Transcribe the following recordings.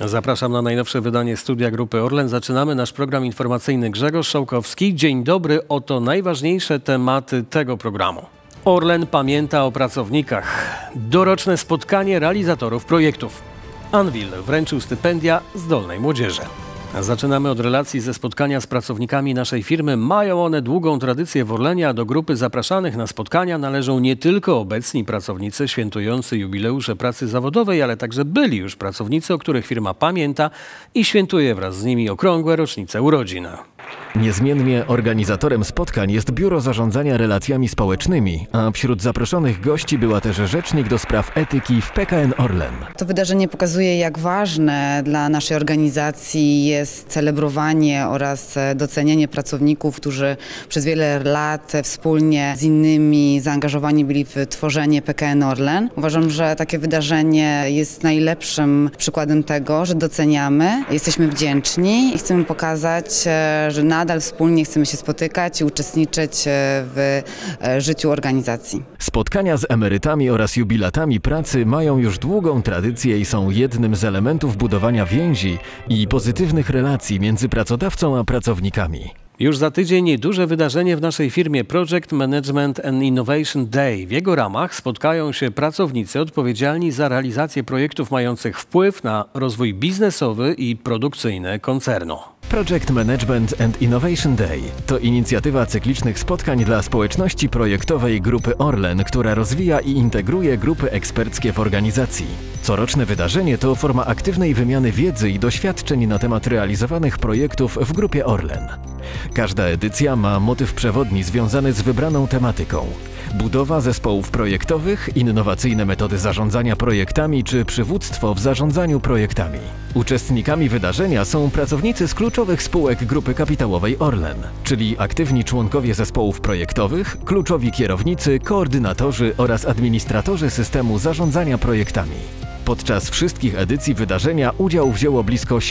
Zapraszam na najnowsze wydanie Studia Grupy Orlen. Zaczynamy nasz program informacyjny. Grzegorz Szałkowski. Dzień dobry. Oto najważniejsze tematy tego programu. Orlen pamięta o pracownikach. Doroczne spotkanie realizatorów projektów. Anwil wręczył stypendia zdolnej młodzieży. Zaczynamy od relacji ze spotkania z pracownikami naszej firmy. Mają one długą tradycję w Orlenie, a do grupy zapraszanych na spotkania należą nie tylko obecni pracownicy świętujący jubileusze pracy zawodowej, ale także byli już pracownicy, o których firma pamięta i świętuje wraz z nimi okrągłe rocznice urodzin. Niezmiennie organizatorem spotkań jest Biuro Zarządzania Relacjami Społecznymi, a wśród zaproszonych gości była też rzecznik do spraw etyki w PKN Orlen. To wydarzenie pokazuje, jak ważne dla naszej organizacji jest celebrowanie oraz docenianie pracowników, którzy przez wiele lat wspólnie z innymi zaangażowani byli w tworzenie PKN Orlen. Uważam, że takie wydarzenie jest najlepszym przykładem tego, że doceniamy, jesteśmy wdzięczni i chcemy pokazać, że nadal wspólnie chcemy się spotykać i uczestniczyć w życiu organizacji. Spotkania z emerytami oraz jubilatami pracy mają już długą tradycję i są jednym z elementów budowania więzi i pozytywnych relacji między pracodawcą a pracownikami. Już za tydzień duże wydarzenie w naszej firmie Project Management and Innovation Day. W jego ramach spotkają się pracownicy odpowiedzialni za realizację projektów mających wpływ na rozwój biznesowy i produkcyjny koncernu. Project Management and Innovation Day to inicjatywa cyklicznych spotkań dla społeczności projektowej Grupy Orlen, która rozwija i integruje grupy eksperckie w organizacji. Coroczne wydarzenie to forma aktywnej wymiany wiedzy i doświadczeń na temat realizowanych projektów w Grupie Orlen. Każda edycja ma motyw przewodni związany z wybraną tematyką. Budowa zespołów projektowych, innowacyjne metody zarządzania projektami czy przywództwo w zarządzaniu projektami. Uczestnikami wydarzenia są pracownicy z kluczowych spółek Grupy Kapitałowej Orlen, czyli aktywni członkowie zespołów projektowych, kluczowi kierownicy, koordynatorzy oraz administratorzy systemu zarządzania projektami. Podczas wszystkich edycji wydarzenia udział wzięło blisko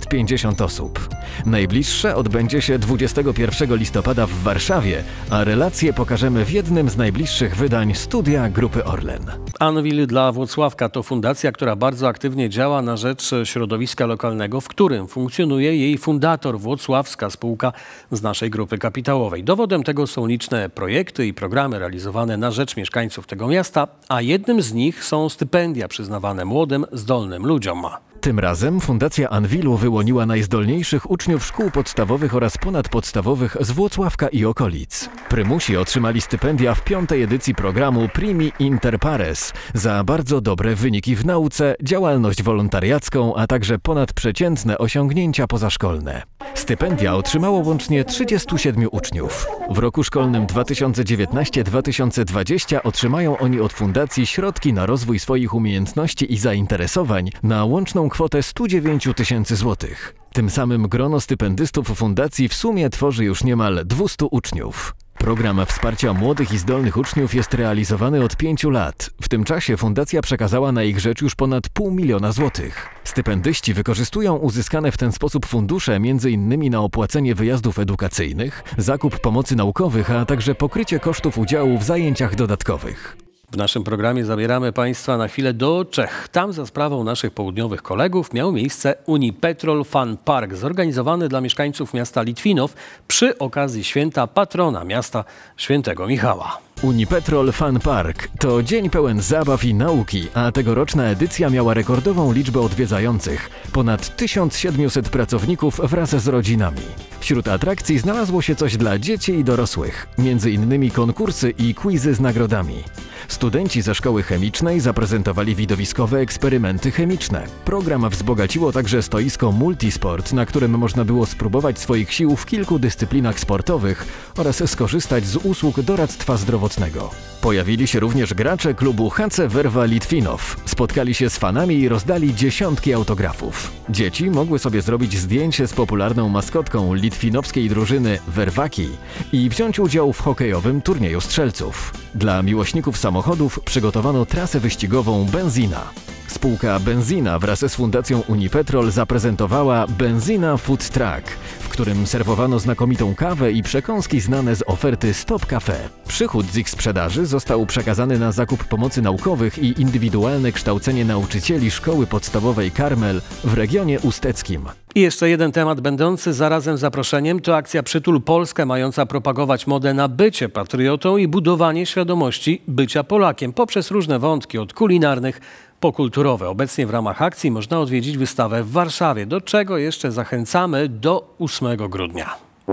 750 osób. Najbliższe odbędzie się 21 listopada w Warszawie, a relacje pokażemy w jednym z najbliższych wydań Studia Grupy Orlen. Anwil dla Włocławka to fundacja, która bardzo aktywnie działa na rzecz środowiska lokalnego, w którym funkcjonuje jej fundator, Włocławska spółka z naszej grupy kapitałowej. Dowodem tego są liczne projekty i programy realizowane na rzecz mieszkańców tego miasta, a jednym z nich są stypendia przyznawane młodym, zdolnym ludziom. Tym razem Fundacja Anwilu wyłoniła najzdolniejszych uczniów szkół podstawowych oraz ponadpodstawowych z Włocławka i okolic. Prymusi otrzymali stypendia w 5. edycji programu Primi Inter Pares za bardzo dobre wyniki w nauce, działalność wolontariacką, a także ponadprzeciętne osiągnięcia pozaszkolne. Stypendia otrzymało łącznie 37 uczniów. W roku szkolnym 2019-2020 otrzymają oni od Fundacji środki na rozwój swoich umiejętności i zainteresowań na łączną kwotę 109 tysięcy złotych. Tym samym grono stypendystów Fundacji w sumie tworzy już niemal 200 uczniów. Program wsparcia młodych i zdolnych uczniów jest realizowany od 5 lat. W tym czasie Fundacja przekazała na ich rzecz już ponad 500 000 złotych. Stypendyści wykorzystują uzyskane w ten sposób fundusze m.in. na opłacenie wyjazdów edukacyjnych, zakup pomocy naukowych, a także pokrycie kosztów udziału w zajęciach dodatkowych. W naszym programie zabieramy Państwa na chwilę do Czech. Tam za sprawą naszych południowych kolegów miał miejsce Unipetrol Fun Park, zorganizowany dla mieszkańców miasta Litwinow przy okazji święta patrona miasta, świętego Michała. Unipetrol Fun Park to dzień pełen zabaw i nauki, a tegoroczna edycja miała rekordową liczbę odwiedzających. Ponad 1700 pracowników wraz z rodzinami. Wśród atrakcji znalazło się coś dla dzieci i dorosłych, m.in. konkursy i quizy z nagrodami. Studenci ze szkoły chemicznej zaprezentowali widowiskowe eksperymenty chemiczne. Program wzbogaciło także stoisko Multisport, na którym można było spróbować swoich sił w kilku dyscyplinach sportowych oraz skorzystać z usług doradztwa zdrowotnego. Pojawili się również gracze klubu HC Verva Litwinow. Spotkali się z fanami i rozdali dziesiątki autografów. Dzieci mogły sobie zrobić zdjęcie z popularną maskotką litwinowskiej drużyny Vervaki i wziąć udział w hokejowym turnieju strzelców. Dla miłośników samochodów przygotowano trasę wyścigową Benzina. Spółka Benzina wraz z Fundacją Unipetrol zaprezentowała Benzina Food Truck, w którym serwowano znakomitą kawę i przekąski znane z oferty Stop Cafe. Przychód z ich sprzedaży został przekazany na zakup pomocy naukowych i indywidualne kształcenie nauczycieli Szkoły Podstawowej Karmel w regionie usteckim. I jeszcze jeden temat będący zarazem zaproszeniem to akcja Przytul Polskę, mająca propagować modę na bycie patriotą i budowanie świadomości bycia Polakiem poprzez różne wątki od kulinarnych po kulturowe. Obecnie w ramach akcji można odwiedzić wystawę w Warszawie, do czego jeszcze zachęcamy do 8 grudnia.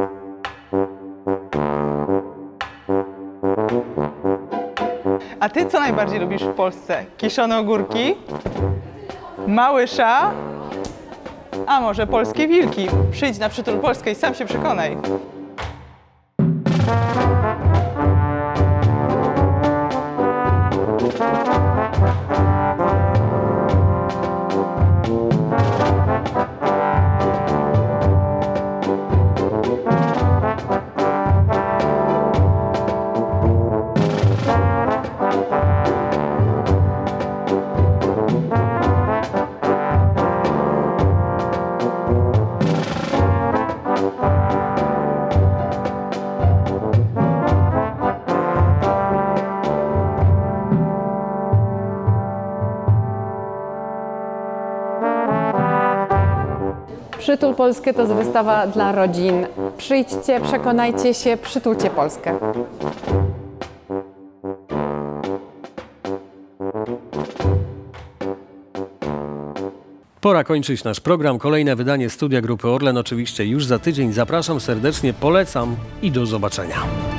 A ty co najbardziej lubisz w Polsce? Kiszone ogórki? Małysza? A może polskie wilki? Przyjdź na Przytul Polskę i sam się przekonaj. Przytul Polskę to jest wystawa dla rodzin. Przyjdźcie, przekonajcie się, przytulcie Polskę. Pora kończyć nasz program. Kolejne wydanie Studia Grupy Orlen oczywiście już za tydzień. Zapraszam serdecznie, polecam i do zobaczenia.